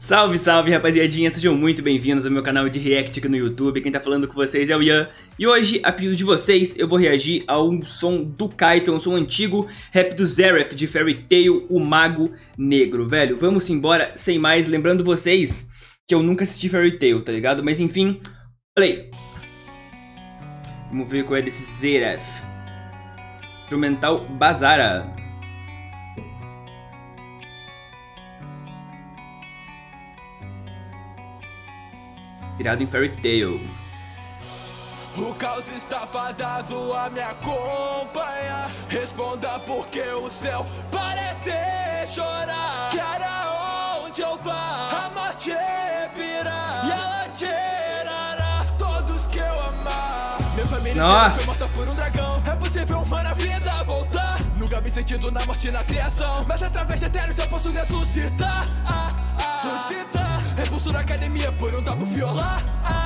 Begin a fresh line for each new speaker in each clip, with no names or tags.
Salve, salve, rapaziadinha, sejam muito bem-vindos ao meu canal de React aqui no YouTube. Quem tá falando com vocês é o Ian. E hoje, a pedido de vocês, eu vou reagir a um som do Kaito, um som antigo, rap do Xerath, de Fairy Tail, o Mago Negro, velho. Vamos embora, sem mais, lembrando vocês que eu nunca assisti Fairy Tail, tá ligado? Mas enfim, play. Vamos ver qual é desse Xerath. Instrumental Bazara. Inspirado em Fairy Tail.
O caos está fadado a me acompanhar. Responda porque o céu parece chorar. Quer onde eu vá, a morte virá e ela tirará todos que eu amar. Minha família inteira foi morta por um dragão. É possível uma na vida voltar. Nunca vi sentido na morte e na criação, mas através de eternos eu posso ressuscitar. Suscitar. Expulso da academia por um tabu violar.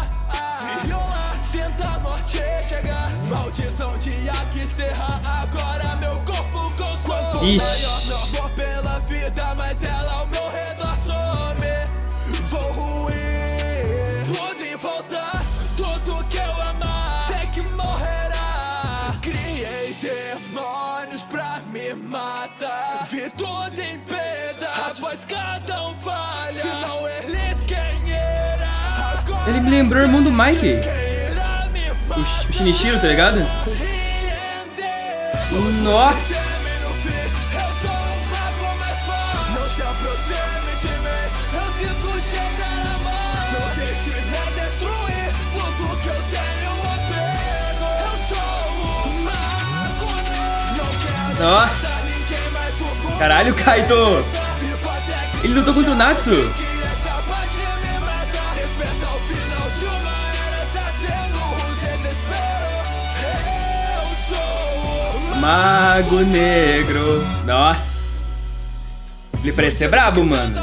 Sinta a morte chegar. Maldição de que serra. Agora meu corpo consome. Quanto melhor não vou pela vida, mas ela ao meu redor some. Vou ruir tudo em volta, tudo que eu amar sei que morrerá. Criei demônios pra me matar. Vi tudo em pedaços, após cada um falha. Se não eles quem era. Agora
ele me lembrou o irmão do Mike, o Shinichiro, tá ligado? Nossa! Nossa! Caralho, Kaito! Ele lutou contra o Natsu! Mago Negro. Nossa! Ele parece ser brabo, mano.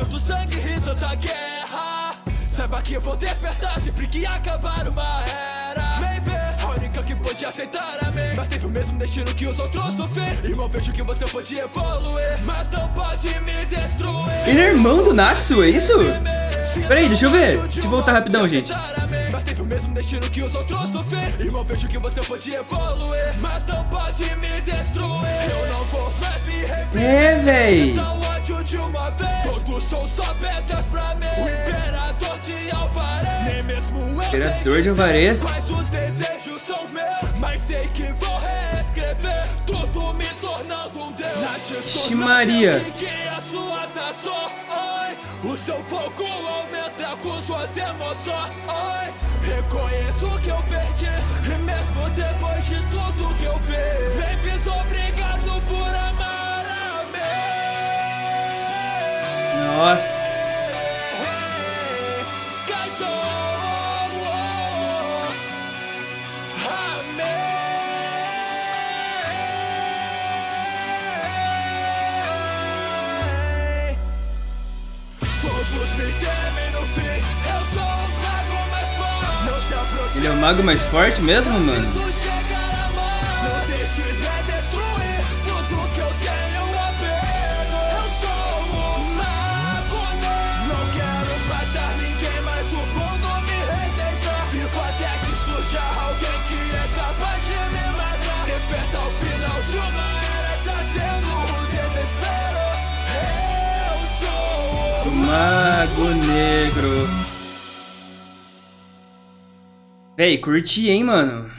Saiba que eu vou despertar sempre que acabar uma era. Vem ver, a única que pode aceitar a mim, mas teve o mesmo destino que os outros do fim. Irmão, vejo que você pode evoluir, mas não pode me destruir.
Ele é irmão do Natsu, é isso? Peraí, deixa eu ver. Deixa eu voltar rapidão, gente.
Mas teve o mesmo destino que os outros do fim. Irmão, vejo que você pode evoluir, mas não pode me destruir. Eu não vou mais me repetir.
É, véi.
Todos são só peças pra mim. O imperador de Alvarez, nem mesmo eu
Imperador de Alvarez.
mas os desejos são meus. Mas sei que vou reescrever tudo me tornando um deus.
Ixi, Maria.
As suas ações, o seu fogo aumenta com suas emoções. Reconheço que eu perdi, e mesmo depois de tudo que eu fiz, Memphis, obrigado por amar a mim.
Nossa! Ele é o mago mais forte mesmo, mano? O Mago Negro. Véi, curti, hein, mano.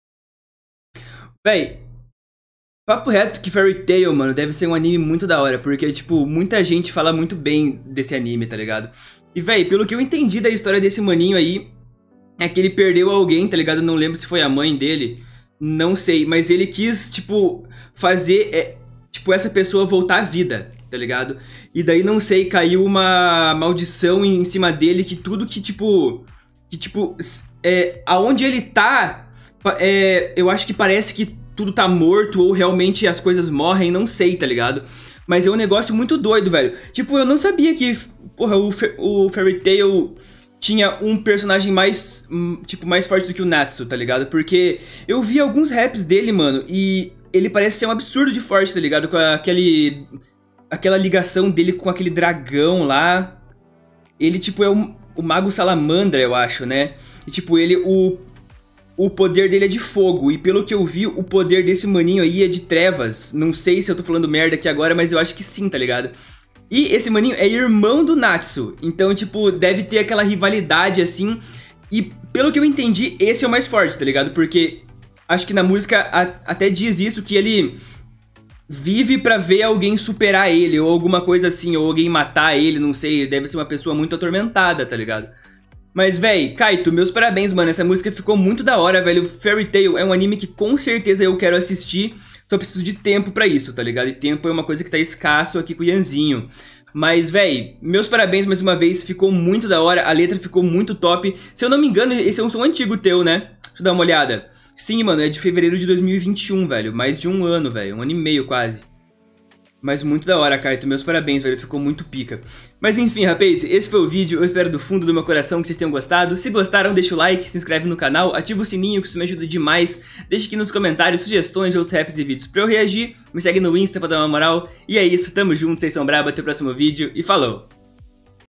Véi, papo reto que Fairy Tail, mano, deve ser um anime muito da hora, porque, tipo, muita gente fala muito bem desse anime, tá ligado? E, véi, pelo que eu entendi da história desse maninho aí, é que ele perdeu alguém, tá ligado? Não lembro se foi a mãe dele, não sei, mas ele quis, tipo, fazer, tipo, essa pessoa voltar à vida, tá ligado? E daí, não sei, caiu uma maldição em cima dele que tudo que, tipo, aonde ele tá, eu acho que parece que tudo tá morto ou realmente as coisas morrem, não sei, tá ligado? Mas é um negócio muito doido, velho. Tipo, eu não sabia que, porra, o Fairy Tail tinha um personagem mais, tipo, mais forte do que o Natsu, tá ligado? Porque eu vi alguns raps dele, mano, e ele parece ser um absurdo de forte, tá ligado? Com aquela ligação dele com aquele dragão lá. ele, tipo, é o Mago Salamandra, eu acho, né? E, tipo, ele, o poder dele é de fogo. E pelo que eu vi, o poder desse maninho aí é de trevas. Não sei se eu tô falando merda aqui agora, mas eu acho que sim, tá ligado? E esse maninho é irmão do Natsu. Então, tipo, deve ter aquela rivalidade, assim. E pelo que eu entendi, esse é o mais forte, tá ligado? Porque acho que na música até diz isso, que ele vive pra ver alguém superar ele, ou alguma coisa assim, ou alguém matar ele, não sei. Deve ser uma pessoa muito atormentada, tá ligado? Mas, véi, Kaito, meus parabéns, mano. Essa música ficou muito da hora, velho. Fairy Tail é um anime que com certeza eu quero assistir. Só preciso de tempo pra isso, tá ligado? E tempo é uma coisa que tá escasso aqui com o Ianzinho. Mas, véi, meus parabéns mais uma vez. Ficou muito da hora, a letra ficou muito top. Se eu não me engano, esse é um som antigo teu, né? Deixa eu dar uma olhada. Sim, mano, é de fevereiro de 2021, velho. Mais de um ano, velho. Um ano e meio, quase. Mas muito da hora, Kaito. Meus parabéns, velho. Ficou muito pica. Mas enfim, rapaz, esse foi o vídeo. Eu espero do fundo do meu coração que vocês tenham gostado. Se gostaram, deixa o like, se inscreve no canal, ativa o sininho, que isso me ajuda demais. Deixa aqui nos comentários sugestões de outros raps e vídeos pra eu reagir. Me segue no Insta pra dar uma moral. E é isso, tamo junto, vocês são brabo. Até o próximo vídeo e falou!